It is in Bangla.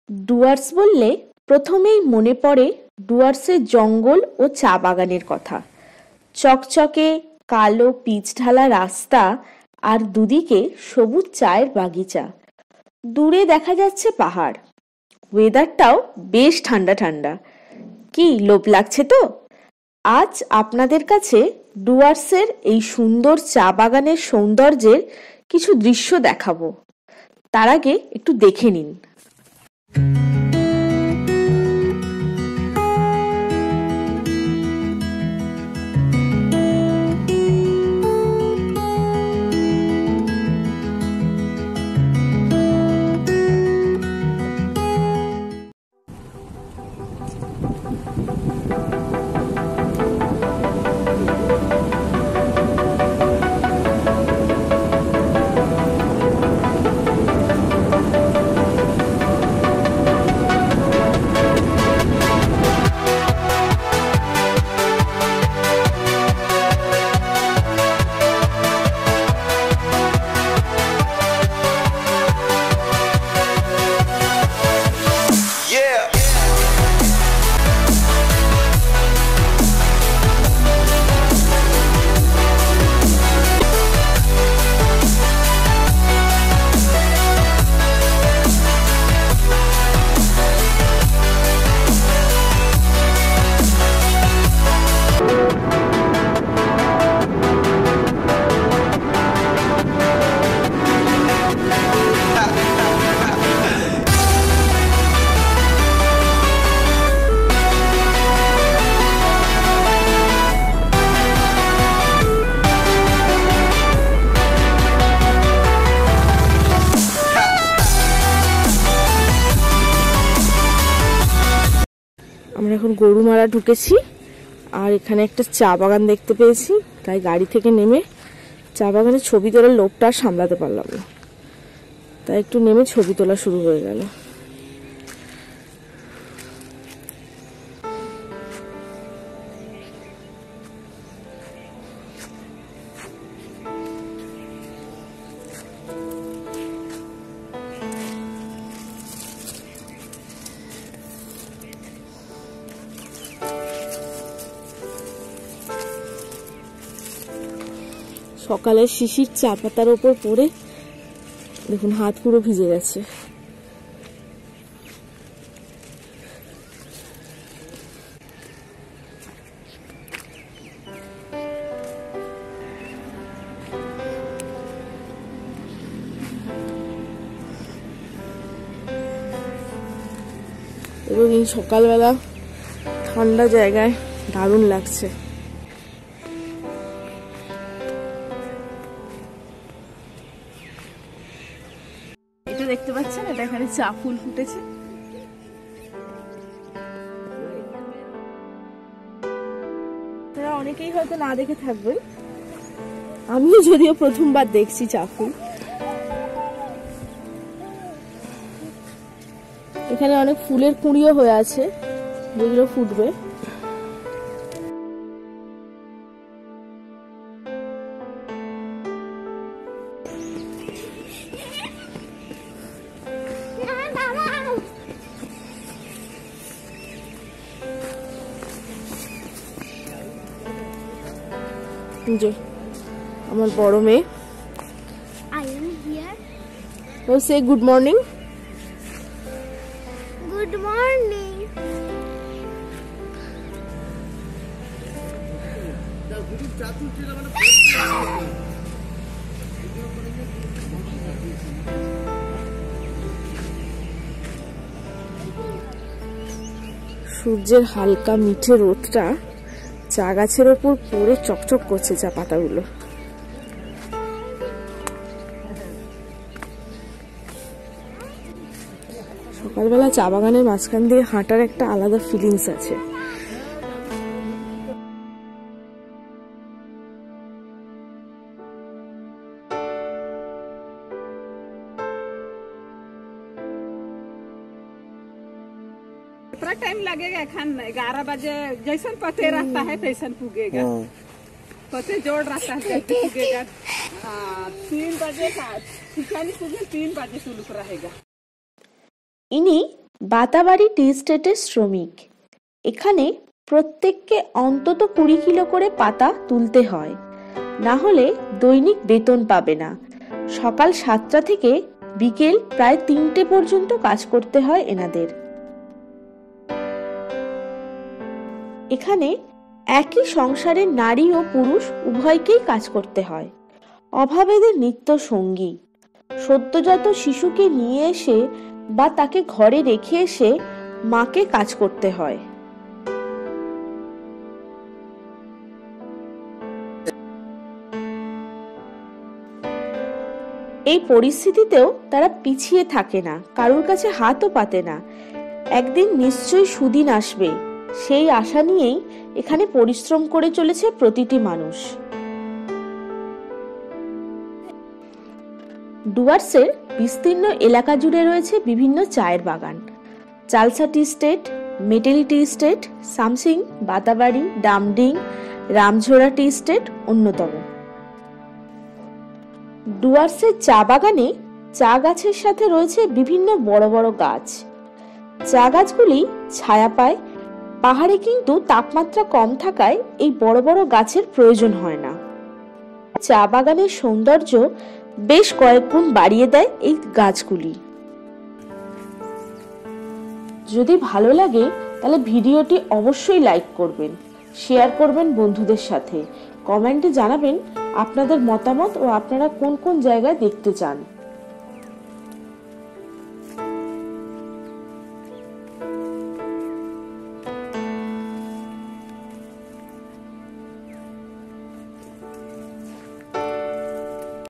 ডুয়ার্স বললে প্রথমেই মনে পড়ে ডুয়ার্সের জঙ্গল ও চা বাগানের কথা। চকচকে কালো পিচ ঢালা রাস্তা আর দুদিকে সবুজ চায়ের বাগিচা। দূরে দেখা যাচ্ছে পাহাড়। ওয়েদারটাও বেশ ঠান্ডা ঠান্ডা। কি লোভ লাগছে তো? আজ আপনাদের কাছে ডুয়ার্সের এই সুন্দর চা বাগানের সৌন্দর্যের কিছু দৃশ্য দেখাবো। তার আগে একটু দেখে নিন। আমরা এখন গরুমারা ঢুকেছি আর এখানে একটা চা বাগান দেখতে পেয়েছি, তাই গাড়ি থেকে নেমে চা বাগানের ছবি তোলার লোভটা আর সামলাতে পারলাম না, তাই একটু নেমে ছবি তোলা শুরু হয়ে গেল। সকালের শিশির চা পাতার ওপর পড়ে দেখুন হাত পুরো ভিজে গেছে। এবং এই সকালবেলা ঠান্ডা জায়গায় দারুণ লাগছে। দেখতে পাচ্ছেন এটা এখানে চা ফুল ফুটেছে। তারা অনেকেই হয়তো না দেখে থাকবেন, আমিও যদিও প্রথমবার দেখছি চা ফুল। এখানে অনেক ফুলের কুঁড়িও হয়ে আছে যেগুলো ফুটবে। আমার বড় মেয়ে। I am here. Oh, say good morning. Good morning. সূর্যের হালকা মিঠে রোদটা চা গাছের ওপর পড়ে চকচক করছে চা পাতাগুলো। সকালবেলা চা বাগানের মাঝখান দিয়ে হাঁটার একটা আলাদা ফিলিংস আছে। कितना टाइम लगेगा? खान 11 बजे जैसन पते रहता है तैसन पुगेगा। पते जोड़ रहता है तैसे पुगेगा। 3 बजे का 3 बजे शुरू रहेगा। इन्हीं বাতাবাড়ি টি এস্টেটের শ্রমিক। এখানে প্রত্যেককে অন্তত 20 কিলো করে পাতা তুলতে হয়, না হলে দৈনিক বেতন পাবে না। সকাল 7টা থেকে বিকেল প্রায় 3টে পর্যন্ত কাজ করতে হয় এনাদের। এখানে একই সংসারের নারী ও পুরুষ উভয়কেই কাজ করতে হয়। অভাব এদের নিত্য সঙ্গী। সদ্যজাত শিশুকে নিয়ে এসে বা তাকে ঘরে রেখে এসে মাকে কাজ করতে হয়। এই পরিস্থিতিতেও তারা পিছিয়ে থাকে না, কারোর কাছে হাতও পাতে না। একদিন নিশ্চয়ই সুদিন আসবে, সেই আশা নিয়েই এখানে পরিশ্রম করে চলেছে প্রতিটি মানুষ। ডুয়ার্সের বিস্তীর্ণ এলাকা জুড়ে রয়েছে বিভিন্ন চায়ের বাগান। Chalsa tea estate, Meteli tea estate, Samsing, Batabari, Damding, Ramjhora tea estate অন্যতম। ডুয়ার্সের চা বাগানে চা গাছের সাথে রয়েছে বিভিন্ন বড় বড় গাছ। চা গাছগুলি ছায়া পায়। পাহাড়ে কিন্তু তাপমাত্রা কম থাকায় এই বড় বড় গাছের প্রয়োজন হয় না। চা বাগানের সৌন্দর্য বেশ কয়েক গুণ বাড়িয়ে দেয় এই গাছগুলি। যদি ভালো লাগে তাহলে ভিডিওটি অবশ্যই লাইক করবেন, শেয়ার করবেন বন্ধুদের সাথে, কমেন্টে জানাবেন আপনাদের মতামত ও আপনারা কোন কোন জায়গায় দেখতে চান।